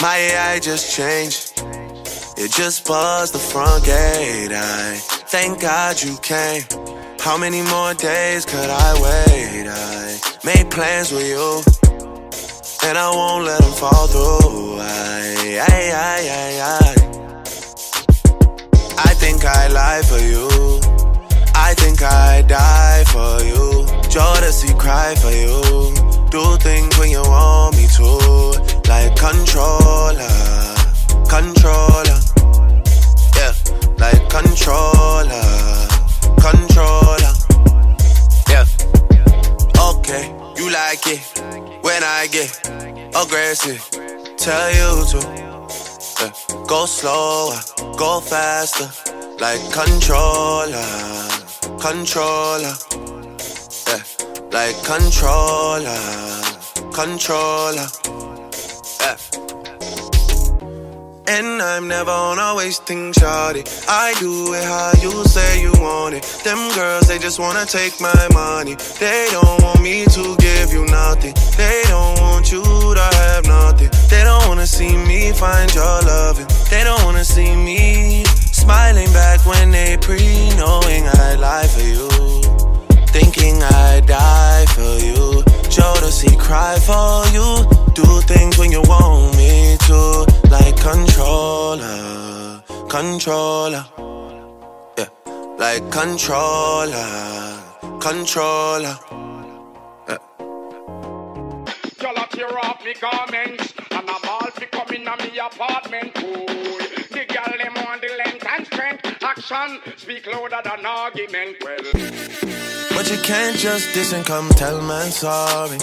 My AI just changed. It just buzzed the front gate. I thank God you came. How many more days could I wait? I made plans with you, and I won't let them fall through. I think I lie for you. I think I die for you. Jodeci cry for you. Do things when you want me to. Like controller, controller. Yeah, like controller, controller. Yeah. Okay, you like it when I get aggressive. Tell you to go slower, go faster. Like controller, controller. Yeah, like controller, controller. Yeah. And I'm never on always ting, shorty. I do it how you say you want it. Them girls, they just wanna take my money. They don't want me to give you nothing. They don't want you to have nothing. They don't wanna see me find your lovin'. They don't wanna see me smiling back when they pree, knowing I lie for you, thinking I die for you. Jodeci cry for you. Do things when you want me to. Like controller, controller. Yeah, like controller, controller. Yeah. Y'all tear off me garments, and I'm all fi come in a me apartment. Cool. The girl them want the length and strength. Action speak louder than argument. Well, but you can't just diss and come tell man sorry.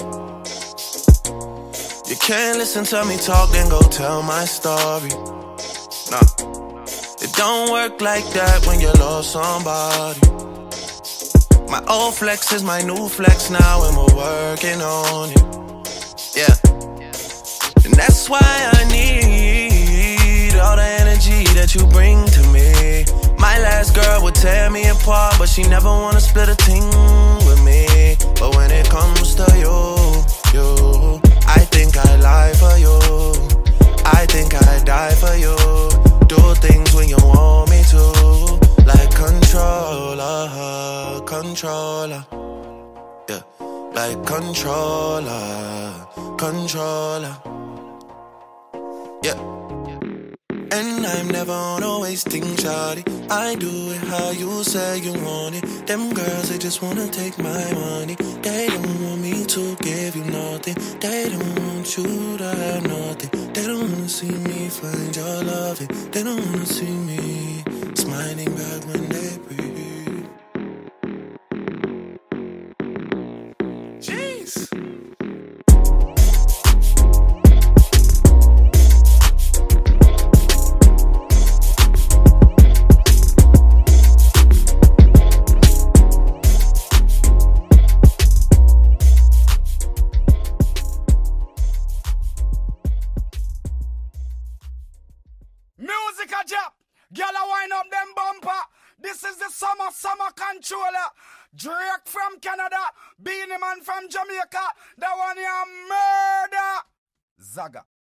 You can't listen to me talk, then go tell my story. Nah, it don't work like that when you lost somebody. My old flex is my new flex now, and we're working on it. Yeah, and that's why I need all the energy that you bring to me. My last girl would tear me apart, but she never wanna split a ting with me. But when it comes to you, I think I lie for you. I think I die for you. Do things when you want me to. Like controller, controller. Yeah, like controller, controller. Yeah. And I'm never on always ting, shorty. I do it how you say you want it. Them girls, they just wanna take my money. They don't want me to give you nothing. They don't want you to have nothing. They don't wanna see me find your loving. They don't wanna see me smiling back when they breathe. Jeez. music a jap. Gyal a wind up them bumper. This is the summer controller. Drake from Canada, Beanie Man from Jamaica. That one here murder. Zaga.